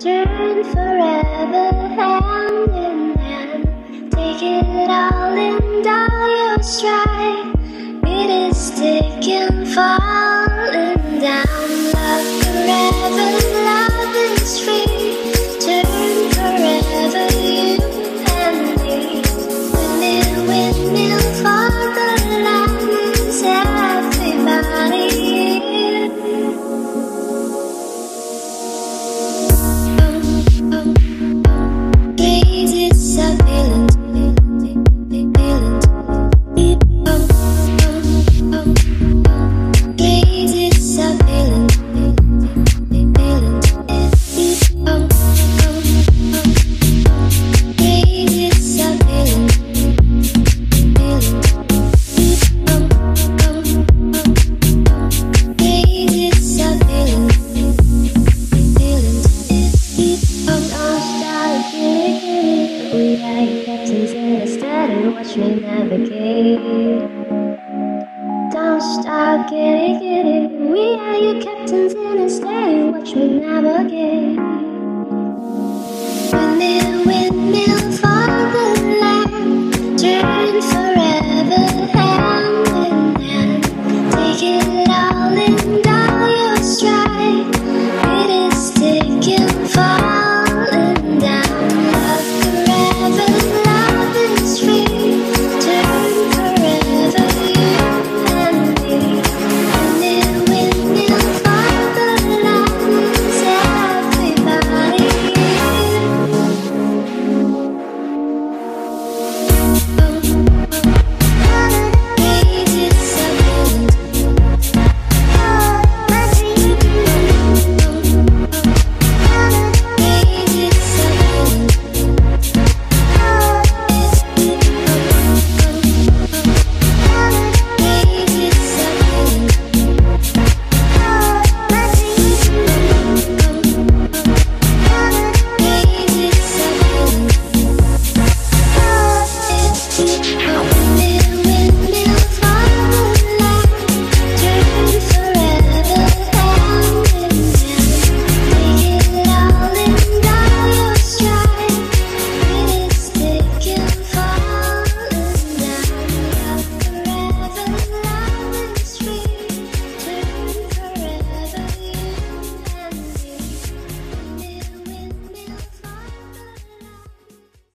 Turn forever hand in hand. Take it all in all your stride. It is taking, falling down. Love forever, love is free. Turn forever, you and me. Windmill, windmill for the land is everybody here. Watch me navigate. Don't stop, get it. We are your captains in a steady. Watch me navigate.